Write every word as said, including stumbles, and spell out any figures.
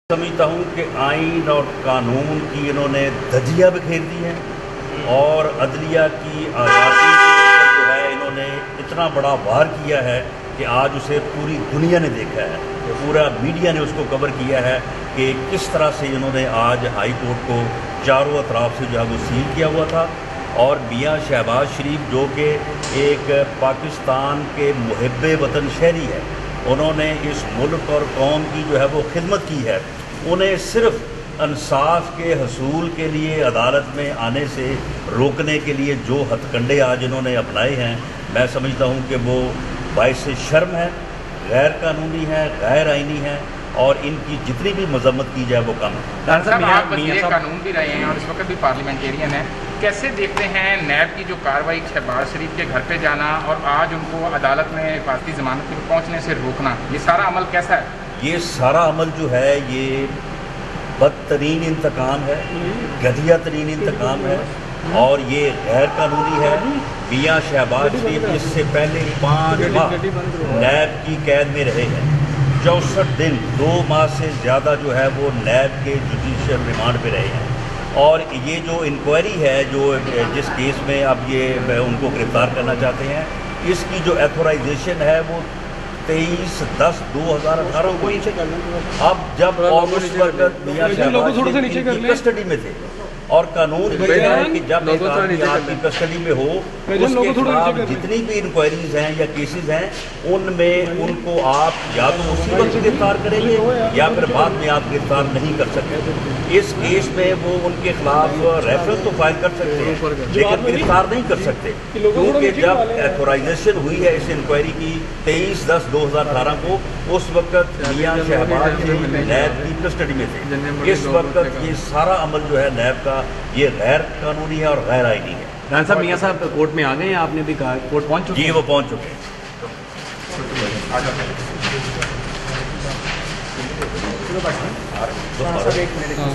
समझता हूँ कि आइन और कानून की इन्होंने धज्जियाँ बिखेर दी हैं और अदलिया की आज़ादी जो है इन्होंने इतना बड़ा वार किया है कि आज उसे पूरी दुनिया ने देखा है, पूरा मीडिया ने उसको कवर किया है कि किस तरह से इन्होंने आज हाई कोर्ट को चारों अतराफ से जो है वो सील किया हुआ था। और मियाँ शहबाज शरीफ जो कि एक पाकिस्तान के मुहिब्बे वतन शहरी है, उन्होंने इस मुल्क और कौम की जो है वो खिदमत की है। उन्हें सिर्फ इंसाफ के हसूल के लिए अदालत में आने से रोकने के लिए जो हथकंडे आज इन्होंने अपनाए हैं, मैं समझता हूँ कि वो बाइस शर्म है, गैर कानूनी है, गैर आइनी है और इनकी जितनी भी मजम्मत की जाए वो कम है। आप वज़ीर कानून भी रहे हैं और इस वक्त भी पार्लियामेंटेरियन हैं, कैसे देखते हैं नैब की जो कार्रवाई शहबाज शरीफ के घर पे जाना और आज उनको अदालत में हिफाजती जमानत पर पहुंचने से रोकना, ये सारा अमल कैसा है? ये सारा अमल जो है ये बदतरीन इंतकाम है, घटिया तरीन इंतकाम है और ये गैर कानूनी है। मियाँ शहबाज शरीफ इससे पहले पाँच माह नैब की कैद में रहे हैं, चौंसठ दिन दो माह से ज़्यादा जो है वो नैब के जुडिशियल रिमांड पे रहे हैं। और ये जो इंक्वायरी है, जो जिस केस में अब ये उनको गिरफ्तार करना चाहते हैं, इसकी जो एथोराइजेशन है वो तेईस दस दो हज़ार अठारह को। अब जब उस वक्त मियाँ शहबाज शरीफ कस्टडी में थे और कानून ये है कि जब एक आदमी आपकी कस्टडी में हो, उसके खिलाफ जितनी भी इंक्वायरीज हैं या केसेस हैं, उनमें उनको आप या तो उसी वक्त गिरफ्तार करेंगे या फिर बाद में आप गिरफ्तार नहीं कर सकते। इस केस में वो उनके खिलाफ रेफरेंस तो फाइल कर सकते हैं लेकिन गिरफ्तार नहीं कर सकते, क्योंकि जब एथोराइजेशन हुई है इस इंक्वायरी की तेईस दस दो हज़ार अठारह को, उस वक्त मियाँ शहबाज शरीफ नैब की कस्टडी में थे। इस वक्त ये सारा अमल जो है नैब का, ये गैर कानूनी है और गैर आइनी है। राना साहब, मियाँ साहब कोर्ट में आ गए हैं, आपने भी कहा कोर्ट पहुँच चुके हैं? जी, वो पहुँच चुके हैं।